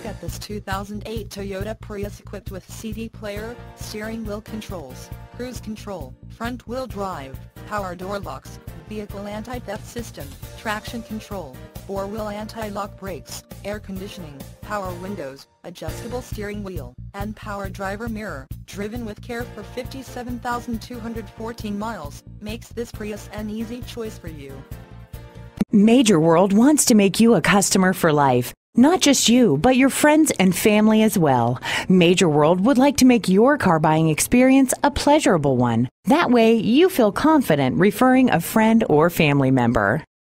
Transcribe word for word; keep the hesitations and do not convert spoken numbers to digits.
at this two thousand eight Toyota Prius equipped with C D player, steering wheel controls, cruise control, front wheel drive, power door locks, vehicle anti-theft system, traction control, four-wheel anti-lock brakes, air conditioning, power windows, adjustable steering wheel, and power driver mirror, driven with care for fifty-seven thousand two hundred fourteen miles, makes this Prius an easy choice for you. Major World wants to make you a customer for life. Not just you, but your friends and family as well. Major World would like to make your car buying experience a pleasurable one. That way, you feel confident referring a friend or family member.